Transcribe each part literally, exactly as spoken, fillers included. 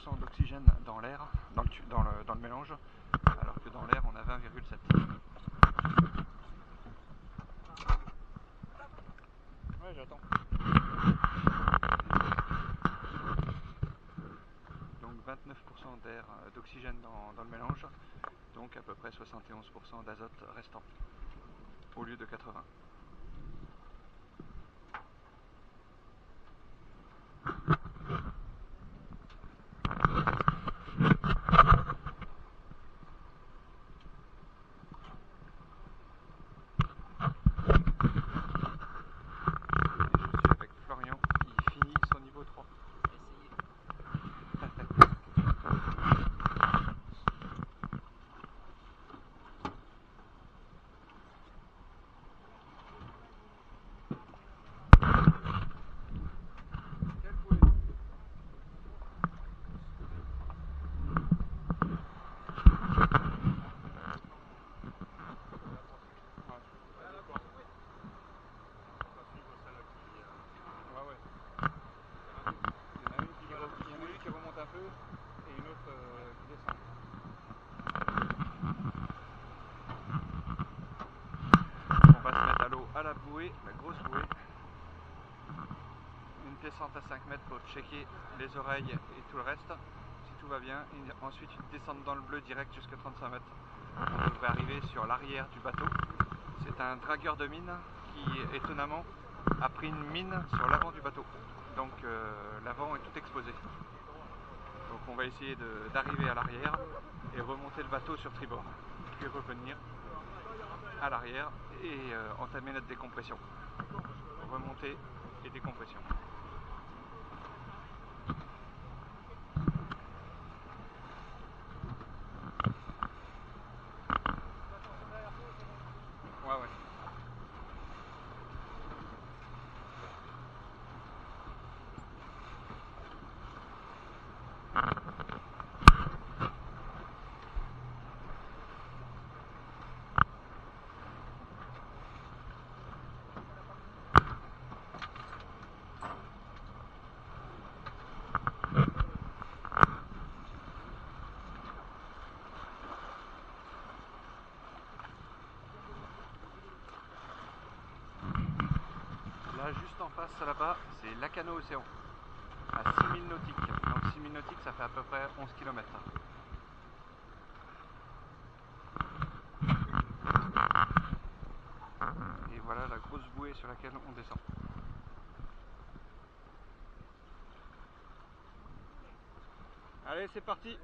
cent d'oxygène dans l'air, dans le, dans, le, dans le mélange, alors que dans l'air on a vingt virgule sept. Ouais, j'attends. Donc vingt-neuf pour cent d'air, d'oxygène dans, dans le mélange, donc à peu près soixante et onze pour cent d'azote restant, au lieu de quatre-vingts. À la bouée, la grosse bouée, une descente à cinq mètres pour checker les oreilles et tout le reste, si tout va bien, et ensuite une descente dans le bleu direct jusqu'à trente-cinq mètres. On devrait arriver sur l'arrière du bateau. C'est un dragueur de mine qui étonnamment a pris une mine sur l'avant du bateau, donc euh, l'avant est tout exposé. Donc on va essayer d'arriver à l'arrière et remonter le bateau sur tribord, puis revenir à l'arrière et euh, entamer notre décompression. Remontée et décompression. Ouais, ouais. Là, juste en face, là-bas, c'est Lacanau Océan, à six mille nautiques. Donc six mille nautiques, ça fait à peu près onze kilomètres. Et voilà la grosse bouée sur laquelle on descend. Allez, c'est parti!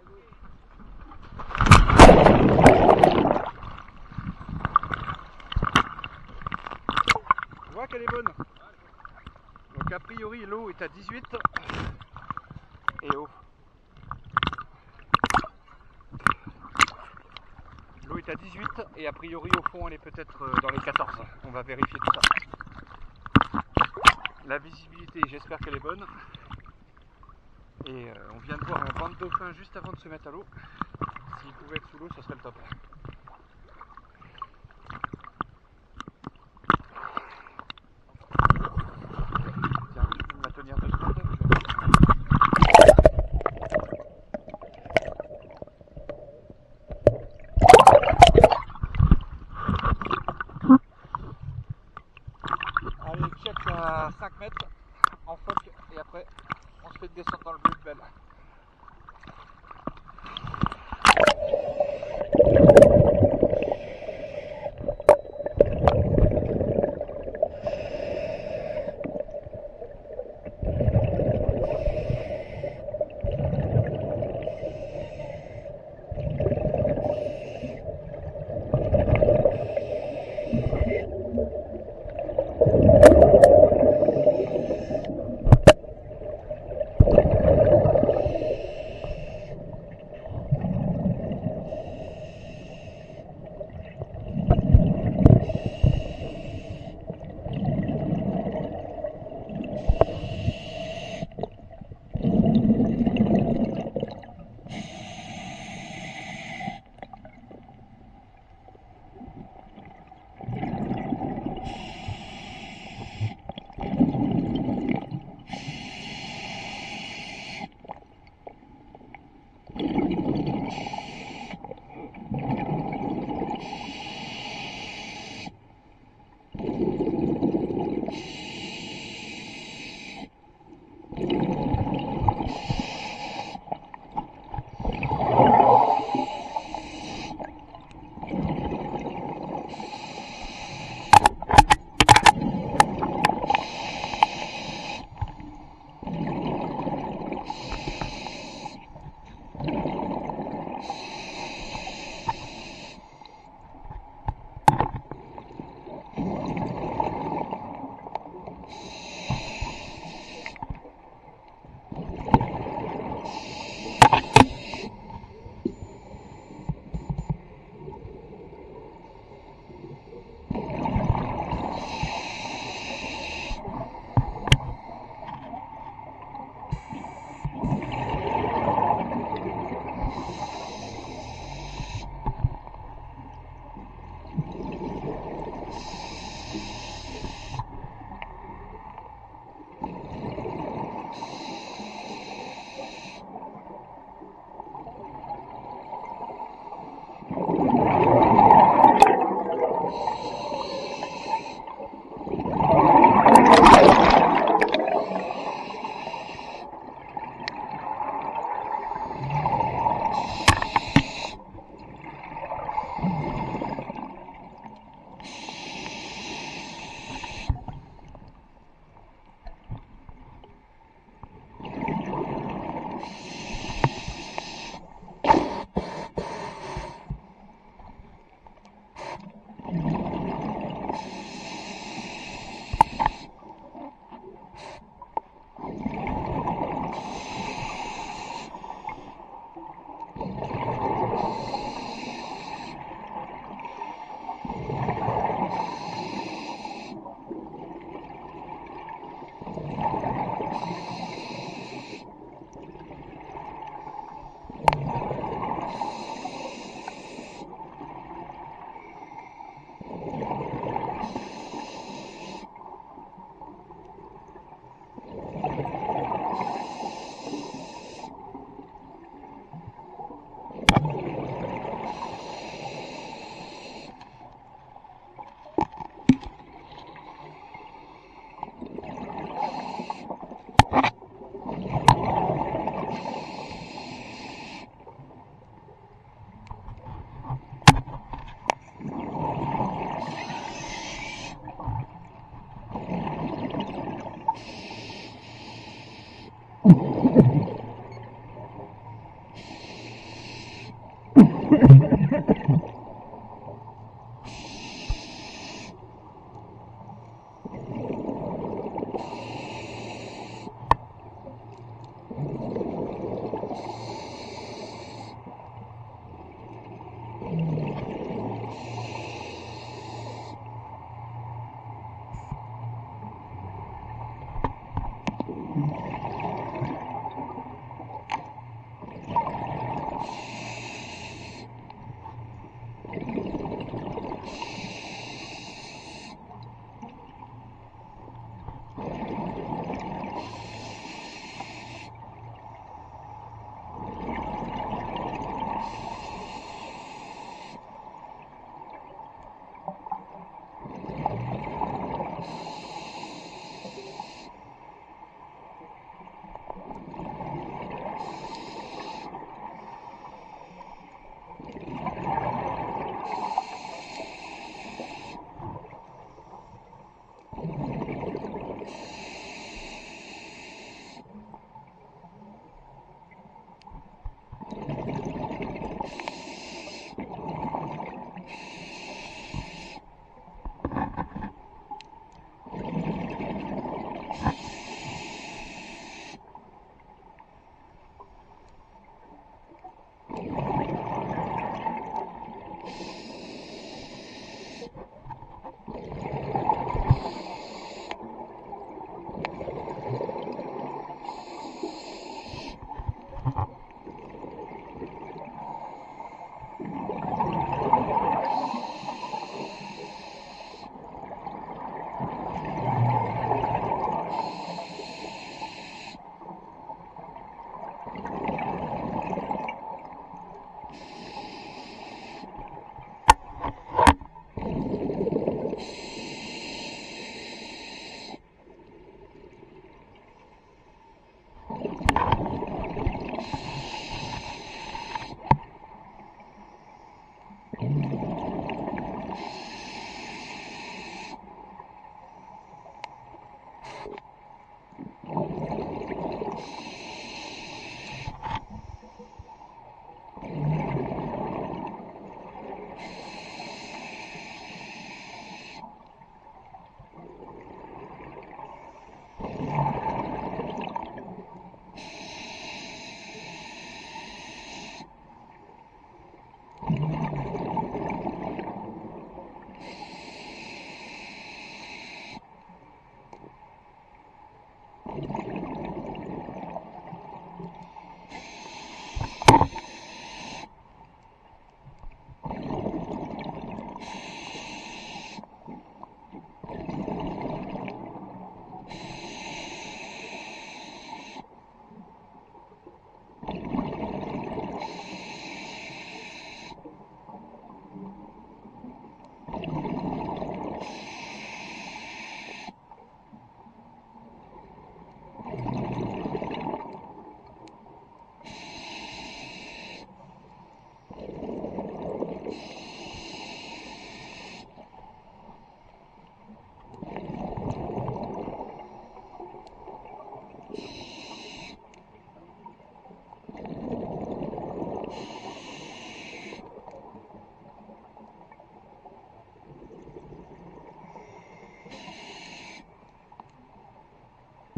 Tu vois qu'elle est bonne. Donc a priori l'eau est à dix-huit et haut. L'eau est à dix-huit et a priori au fond elle est peut-être dans les quatorze. On va vérifier tout ça. La visibilité, j'espère qu'elle est bonne. Et euh, on vient de voir un banc de dauphins juste avant de se mettre à l'eau. S'il pouvait être sous l'eau, ce serait le top. Tiens, tu peux me la tenir deux secondes. Allez, check à cinq mètres en phoque et après on se fait une descente dans le bleu de belle.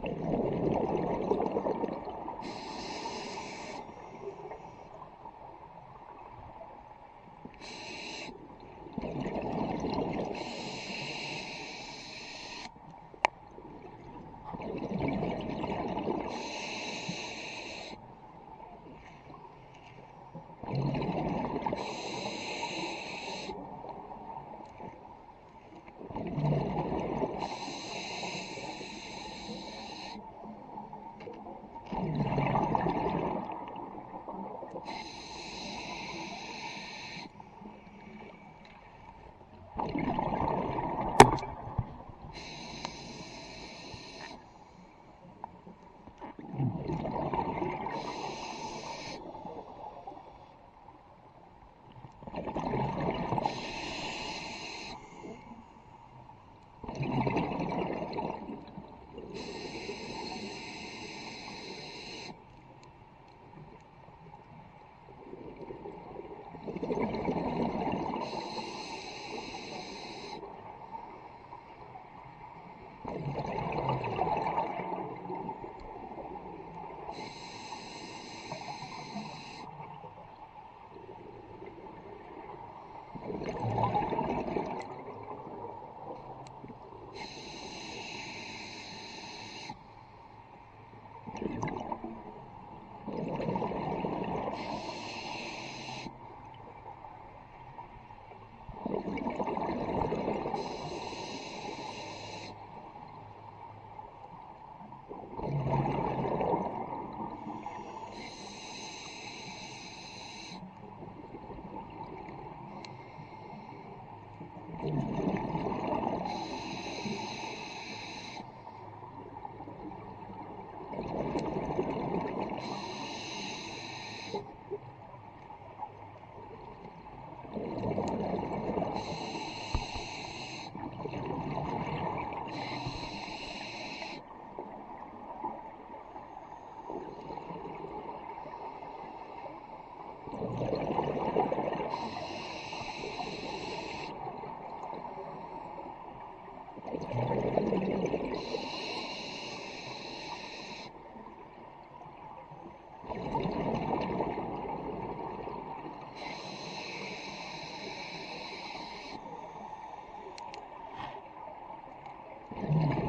Thank you.